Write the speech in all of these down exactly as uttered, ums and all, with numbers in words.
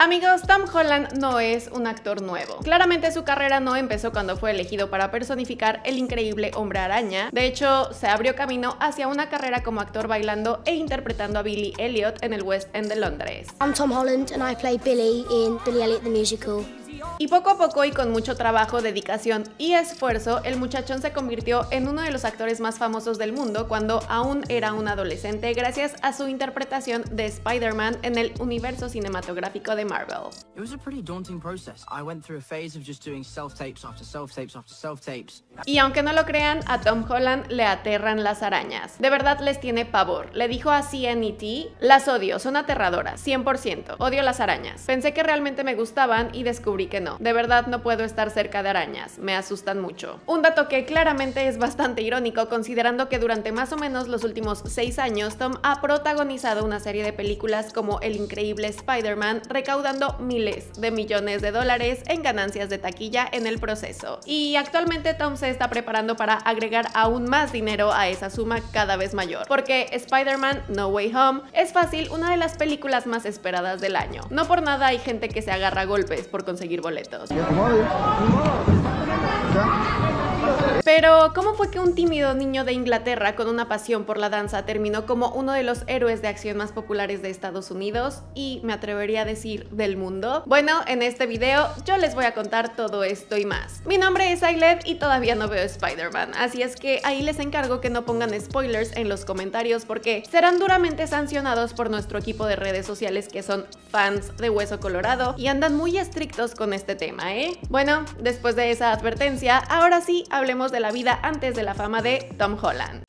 Amigos, Tom Holland no es un actor nuevo. Claramente su carrera no empezó cuando fue elegido para personificar el increíble Hombre Araña. De hecho, se abrió camino hacia una carrera como actor bailando e interpretando a Billy Elliot en el West End de Londres. I'm Tom Holland and I play Billy in Billy Elliot the Musical. Y poco a poco y con mucho trabajo, dedicación y esfuerzo, el muchachón se convirtió en uno de los actores más famosos del mundo cuando aún era un adolescente gracias a su interpretación de Spider-Man en el universo cinematográfico de Marvel. It was a pretty daunting process. I went through a phase of just doing self-tapes after self-tapes after self-tapes. Y aunque no lo crean, a Tom Holland le aterran las arañas. De verdad les tiene pavor. Le dijo a C N E T: las odio, son aterradoras, cien por ciento. Odio las arañas. Pensé que realmente me gustaban y descubrí que no. De verdad no puedo estar cerca de arañas, me asustan mucho. Un dato que claramente es bastante irónico considerando que durante más o menos los últimos seis años Tom ha protagonizado una serie de películas como El Increíble Spider-Man, recaudando miles de millones de dólares en ganancias de taquilla en el proceso. Y actualmente Tom se está preparando para agregar aún más dinero a esa suma cada vez mayor, porque Spider-Man No Way Home es fácil una de las películas más esperadas del año. No por nada hay gente que se agarra a golpes por conseguir boletos. Pero, ¿cómo fue que un tímido niño de Inglaterra con una pasión por la danza terminó como uno de los héroes de acción más populares de Estados Unidos y, me atrevería a decir, del mundo? Bueno, en este video yo les voy a contar todo esto y más. Mi nombre es Ailed y todavía no veo Spider-Man, así es que ahí les encargo que no pongan spoilers en los comentarios porque serán duramente sancionados por nuestro equipo de redes sociales que son fans de Hueso Colorado y andan muy estrictos con este tema, ¿eh? Bueno, después de esa advertencia, ahora sí hablemos de la vida antes de la fama de Tom Holland.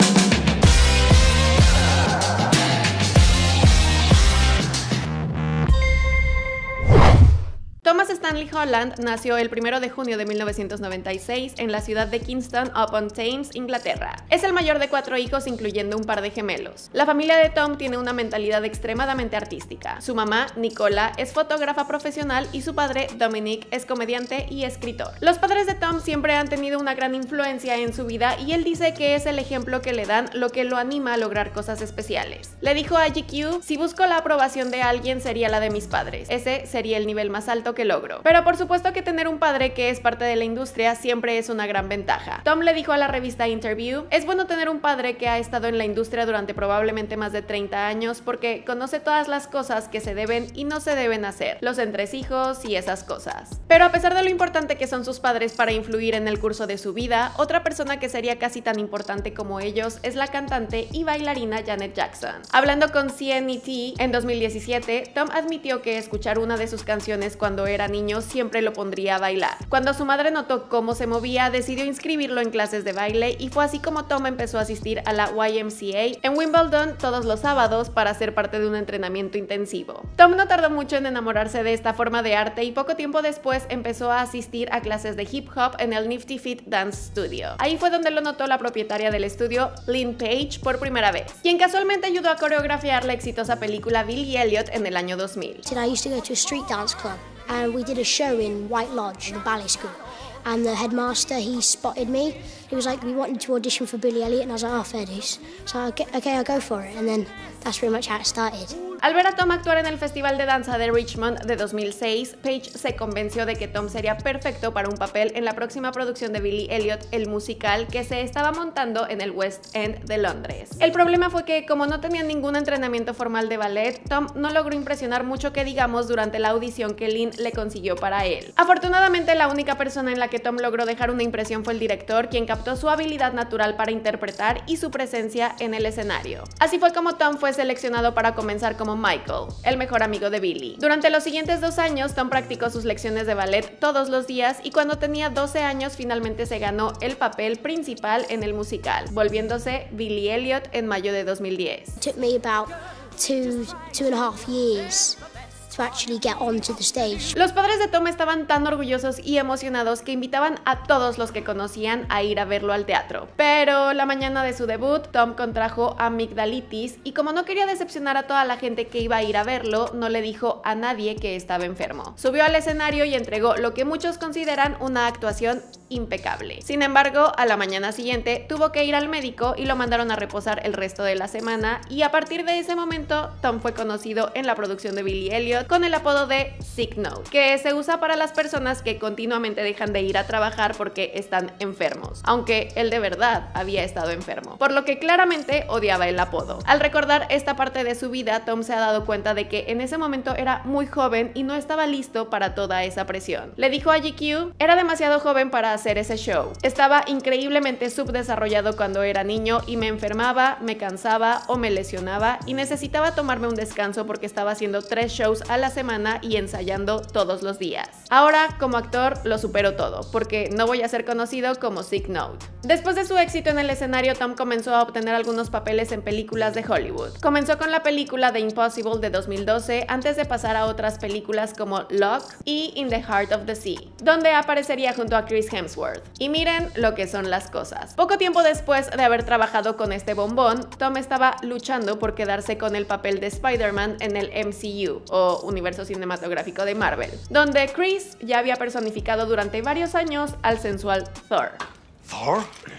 Thomas Stanley Holland nació el primero de junio de mil novecientos noventa y seis en la ciudad de Kingston upon Thames, Inglaterra. Es el mayor de cuatro hijos, incluyendo un par de gemelos. La familia de Tom tiene una mentalidad extremadamente artística. Su mamá, Nicola, es fotógrafa profesional y su padre, Dominic, es comediante y escritor. Los padres de Tom siempre han tenido una gran influencia en su vida y él dice que es el ejemplo que le dan lo que lo anima a lograr cosas especiales. Le dijo a G Q: si busco la aprobación de alguien sería la de mis padres. Ese sería el nivel más alto que logro. Pero por supuesto que tener un padre que es parte de la industria siempre es una gran ventaja. Tom le dijo a la revista Interview: es bueno tener un padre que ha estado en la industria durante probablemente más de treinta años porque conoce todas las cosas que se deben y no se deben hacer, los entresijos y esas cosas. Pero a pesar de lo importante que son sus padres para influir en el curso de su vida, otra persona que sería casi tan importante como ellos es la cantante y bailarina Janet Jackson. Hablando con C N E T en dos mil diecisiete, Tom admitió que escuchar una de sus canciones cuando era niño siempre lo pondría a bailar. Cuando su madre notó cómo se movía, decidió inscribirlo en clases de baile y fue así como Tom empezó a asistir a la Y M C A en Wimbledon todos los sábados para ser parte de un entrenamiento intensivo. Tom no tardó mucho en enamorarse de esta forma de arte y poco tiempo después empezó a asistir a clases de hip hop en el Nifty Fit Dance Studio. Ahí fue donde lo notó la propietaria del estudio, Lynn Page, por primera vez, quien casualmente ayudó a coreografiar la exitosa película Billy Elliot en el año dos mil. I used to go to a street dance club. And we did a show in White Lodge, the ballet school. And the headmaster, he spotted me. He was like, we wanted to audition for Billy Elliot. And I was like, oh, fair dues. So, okay, okay, I'll go for it. And then that's pretty much how it started. Al ver a Tom actuar en el Festival de Danza de Richmond de dos mil seis, Page se convenció de que Tom sería perfecto para un papel en la próxima producción de Billy Elliot, el musical que se estaba montando en el West End de Londres. El problema fue que, como no tenía ningún entrenamiento formal de ballet, Tom no logró impresionar mucho que digamos durante la audición que Lynn le consiguió para él. Afortunadamente, la única persona en la que Tom logró dejar una impresión fue el director, quien captó su habilidad natural para interpretar y su presencia en el escenario. Así fue como Tom fue seleccionado para comenzar como Michael, el mejor amigo de Billy. Durante los siguientes dos años, Tom practicó sus lecciones de ballet todos los días y cuando tenía doce años finalmente se ganó el papel principal en el musical, volviéndose Billy Elliot en mayo de dos mil diez. It took me about two, two and a half years to actually get onto the stage. Los padres de Tom estaban tan orgullosos y emocionados que invitaban a todos los que conocían a ir a verlo al teatro. Pero la mañana de su debut, Tom contrajo amigdalitis y como no quería decepcionar a toda la gente que iba a ir a verlo, no le dijo a nadie que estaba enfermo. Subió al escenario y entregó lo que muchos consideran una actuación impecable. Sin embargo, a la mañana siguiente tuvo que ir al médico y lo mandaron a reposar el resto de la semana y a partir de ese momento Tom fue conocido en la producción de Billy Elliot escenario con el apodo de Sick Note, que se usa para las personas que continuamente dejan de ir a trabajar porque están enfermos, aunque él de verdad había estado enfermo, por lo que claramente odiaba el apodo. Al recordar esta parte de su vida, Tom se ha dado cuenta de que en ese momento era muy joven y no estaba listo para toda esa presión. Le dijo a G Q, era demasiado joven para hacer ese show. Estaba increíblemente subdesarrollado cuando era niño y me enfermaba, me cansaba o me lesionaba y necesitaba tomarme un descanso porque estaba haciendo tres shows a la semana y ensayando todos los días. Ahora, como actor, lo supero todo, porque no voy a ser conocido como Sick Note. Después de su éxito en el escenario, Tom comenzó a obtener algunos papeles en películas de Hollywood. Comenzó con la película The Impossible de dos mil doce antes de pasar a otras películas como Lock y In the Heart of the Sea, donde aparecería junto a Chris Hemsworth. Y miren lo que son las cosas. Poco tiempo después de haber trabajado con este bombón, Tom estaba luchando por quedarse con el papel de Spider-Man en el M C U, o Universo Cinematográfico de Marvel, donde Chris ya había personificado durante varios años al sensual Thor. ¿Thor?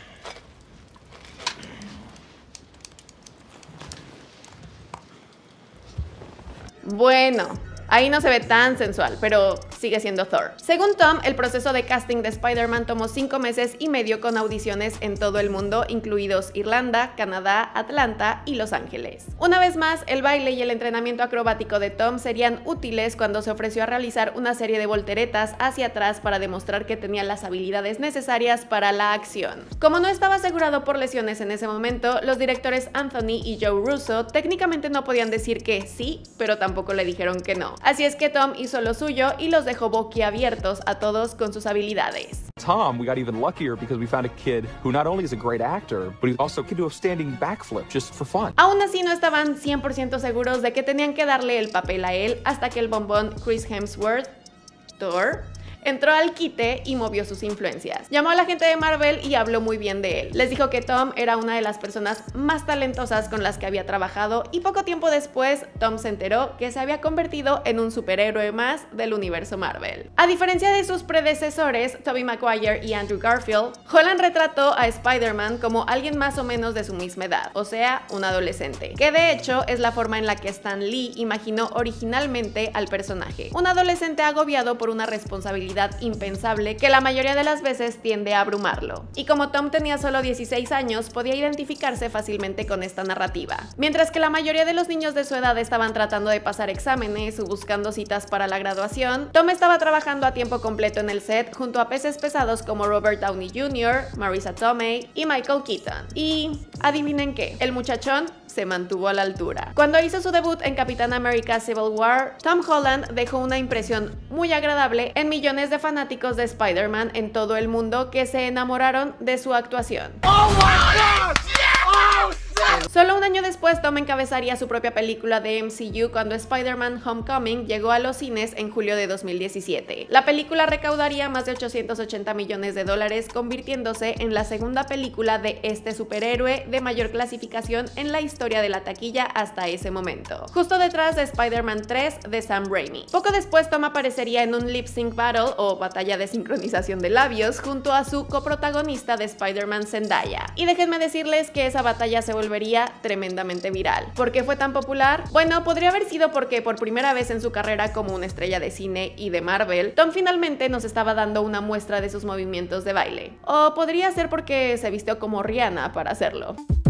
Bueno, ahí no se ve tan sensual, pero sigue siendo Thor. Según Tom, el proceso de casting de Spider-Man tomó cinco meses y medio con audiciones en todo el mundo, incluidos Irlanda, Canadá, Atlanta y Los Ángeles. Una vez más, el baile y el entrenamiento acrobático de Tom serían útiles cuando se ofreció a realizar una serie de volteretas hacia atrás para demostrar que tenía las habilidades necesarias para la acción. Como no estaba asegurado por lesiones en ese momento, los directores Anthony y Joe Russo técnicamente no podían decir que sí, pero tampoco le dijeron que no. Así es que Tom hizo lo suyo y los dejó boquiabiertos a todos con sus habilidades. Tom, we got even luckier because we found a kid who not only is a great actor, but he also can do a standing backflip just for fun. Aún así no estaban cien por ciento seguros de que tenían que darle el papel a él hasta que el bombón Chris Hemsworth, Thor, entró al quite y movió sus influencias. Llamó a la gente de Marvel y habló muy bien de él. Les dijo que Tom era una de las personas más talentosas con las que había trabajado y poco tiempo después Tom se enteró que se había convertido en un superhéroe más del universo Marvel. A diferencia de sus predecesores, Tobey Maguire y Andrew Garfield, Holland retrató a Spider-Man como alguien más o menos de su misma edad, o sea, un adolescente, que de hecho es la forma en la que Stan Lee imaginó originalmente al personaje. Un adolescente agobiado por una responsabilidad impensable que la mayoría de las veces tiende a abrumarlo. Y como Tom tenía solo dieciséis años, podía identificarse fácilmente con esta narrativa. Mientras que la mayoría de los niños de su edad estaban tratando de pasar exámenes o buscando citas para la graduación, Tom estaba trabajando a tiempo completo en el set junto a peces pesados como Robert Downey junior, Marisa Tomei y Michael Keaton. Y adivinen qué, el muchachón se mantuvo a la altura. Cuando hizo su debut en Capitán América Civil War, Tom Holland dejó una impresión muy agradable en millones de fanáticos de Spider-Man en todo el mundo que se enamoraron de su actuación. Oh my God! Oh, Solo un año después, Tom encabezaría su propia película de M C U cuando Spider-Man Homecoming llegó a los cines en julio de dos mil diecisiete. La película recaudaría más de ochocientos ochenta millones de dólares, convirtiéndose en la segunda película de este superhéroe de mayor clasificación en la historia de la taquilla hasta ese momento, justo detrás de Spider-Man tres de Sam Raimi. Poco después, Tom aparecería en un lip sync battle o batalla de sincronización de labios junto a su coprotagonista de Spider-Man, Zendaya. Y déjenme decirles que esa batalla se volvería tremendamente viral. ¿Por qué fue tan popular? Bueno, podría haber sido porque por primera vez en su carrera como una estrella de cine y de Marvel, Tom finalmente nos estaba dando una muestra de sus movimientos de baile. O podría ser porque se vistió como Rihanna para hacerlo.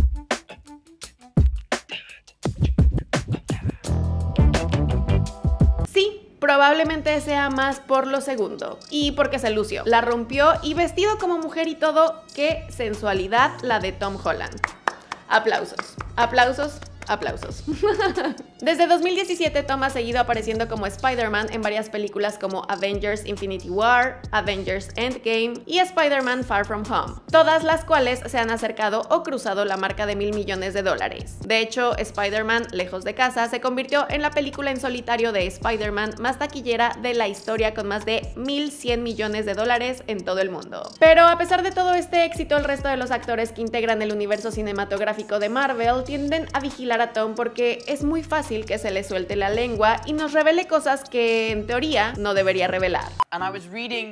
Sí, probablemente sea más por lo segundo, y porque se lució, la rompió y vestido como mujer y todo, qué sensualidad la de Tom Holland. Aplausos, aplausos, aplausos. Desde dos mil diecisiete, Tom ha seguido apareciendo como Spider-Man en varias películas como Avengers Infinity War, Avengers Endgame y Spider-Man Far From Home, todas las cuales se han acercado o cruzado la marca de mil millones de dólares. De hecho, Spider-Man Lejos de Casa se convirtió en la película en solitario de Spider-Man más taquillera de la historia, con más de mil cien millones de dólares en todo el mundo. Pero a pesar de todo este éxito, el resto de los actores que integran el universo cinematográfico de Marvel tienden a vigilar a Tom porque es muy fácil que se le suelte la lengua y nos revele cosas que en teoría no debería revelar. And I was reading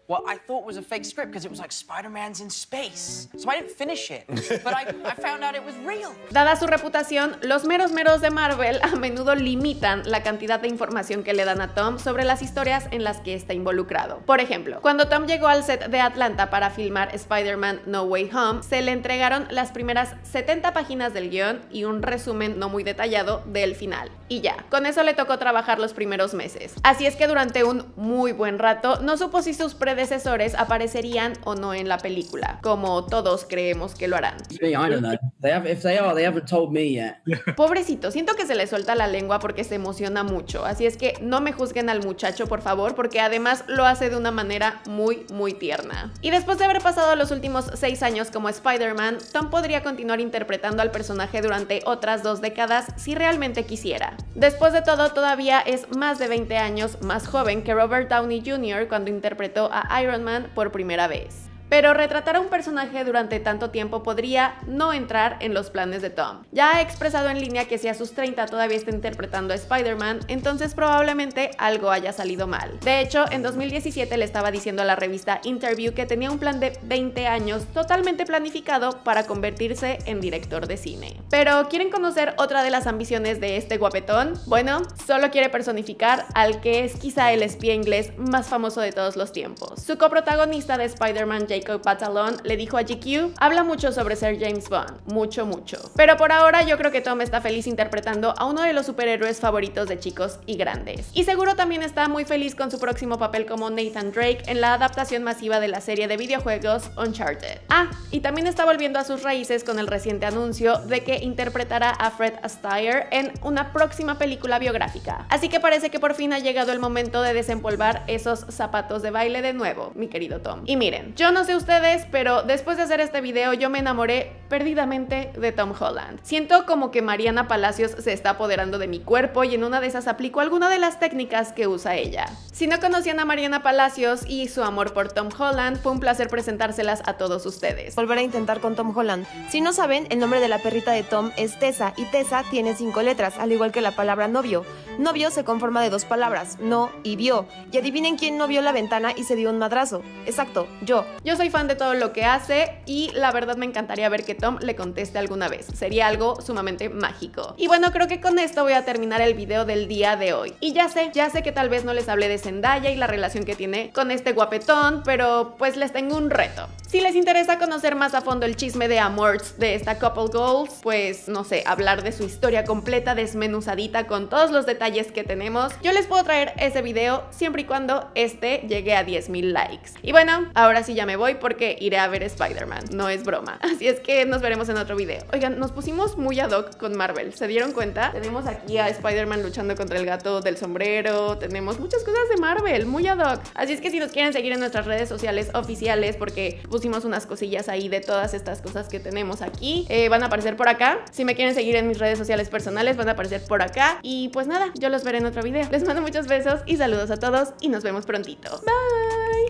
what I thought was a fake script because it was like Spider-Man's in space. So I didn't finish it, but I, I found out it was real. Dada su reputación, los meros meros de Marvel a menudo limitan la cantidad de información que le dan a Tom sobre las historias en las que está involucrado. Por ejemplo, cuando Tom llegó al set de Atlanta para filmar Spider-Man No Way Home, se le entregaron las primeras setenta páginas del guión y un resumen no muy detallado del final. Y ya, con eso le tocó trabajar los primeros meses. Así es que durante un muy buen rato no supo si sus predecesores aparecerían o no en la película, como todos creemos que lo harán. I don't know. They have, if they are, they haven't told me yet. Pobrecito, siento que se le suelta la lengua porque se emociona mucho, así es que no me juzguen al muchacho, por favor, porque además lo hace de una manera muy, muy tierna. Y después de haber pasado los últimos seis años como Spider-Man, Tom podría continuar interpretando al personaje durante otras dos décadas si realmente quisiera. Después de todo, todavía es más de veinte años más joven que Robert Downey junior cuando interpretó a Iron Man por primera vez. Pero retratar a un personaje durante tanto tiempo podría no entrar en los planes de Tom. Ya ha expresado en línea que si a sus treinta todavía está interpretando a Spider-Man, entonces probablemente algo haya salido mal. De hecho, en dos mil diecisiete le estaba diciendo a la revista Interview que tenía un plan de veinte años totalmente planificado para convertirse en director de cine. Pero ¿quieren conocer otra de las ambiciones de este guapetón? Bueno, solo quiere personificar al que es quizá el espía inglés más famoso de todos los tiempos. Su coprotagonista de Spider-Man, Jacob Batalon, le dijo a G Q, habla mucho sobre ser James Bond, mucho mucho. Pero por ahora yo creo que Tom está feliz interpretando a uno de los superhéroes favoritos de chicos y grandes. Y seguro también está muy feliz con su próximo papel como Nathan Drake en la adaptación masiva de la serie de videojuegos Uncharted. Ah, y también está volviendo a sus raíces con el reciente anuncio de que interpretará a Fred Astaire en una próxima película biográfica. Así que parece que por fin ha llegado el momento de desempolvar esos zapatos de baile de nuevo, mi querido Tom. Y miren, yo no sé ustedes, pero después de hacer este video yo me enamoré perdidamente de Tom Holland. Siento como que Mariana Palacios se está apoderando de mi cuerpo y en una de esas aplico alguna de las técnicas que usa ella. Si no conocían a Mariana Palacios y su amor por Tom Holland, fue un placer presentárselas a todos ustedes. Volver a intentar con Tom Holland. Si no saben, el nombre de la perrita de Tom es Tessa y Tessa tiene cinco letras, al igual que la palabra novio. Novio se conforma de dos palabras, no y vio. Y adivinen quién no vio la ventana y se dio un madrazo. Exacto, yo. Yo soy fan de todo lo que hace y la verdad me encantaría ver que Tom le conteste alguna vez. Sería algo sumamente mágico. Y bueno, creo que con esto voy a terminar el video del día de hoy. Y ya sé, ya sé que tal vez no les hablé de Zendaya y la relación que tiene con este guapetón, pero pues les tengo un reto. Si les interesa conocer más a fondo el chisme de amors de esta couple goals, pues no sé, hablar de su historia completa, desmenuzadita con todos los detalles que tenemos, yo les puedo traer ese video siempre y cuando este llegue a diez mil likes. Y bueno, ahora sí ya me voy porque iré a ver Spider-Man, no es broma. Así es que nos veremos en otro video. Oigan, nos pusimos muy ad hoc con Marvel, ¿se dieron cuenta? Tenemos aquí a Spider-Man luchando contra el gato del sombrero, tenemos muchas cosas de Marvel, muy ad hoc. Así es que si nos quieren seguir en nuestras redes sociales oficiales, porque pusimos unas cosillas ahí de todas estas cosas que tenemos aquí, eh, van a aparecer por acá. Si me quieren seguir en mis redes sociales personales, van a aparecer por acá. Y pues nada, yo los veré en otro video. Les mando muchos besos y saludos a todos y nos vemos prontito. Bye.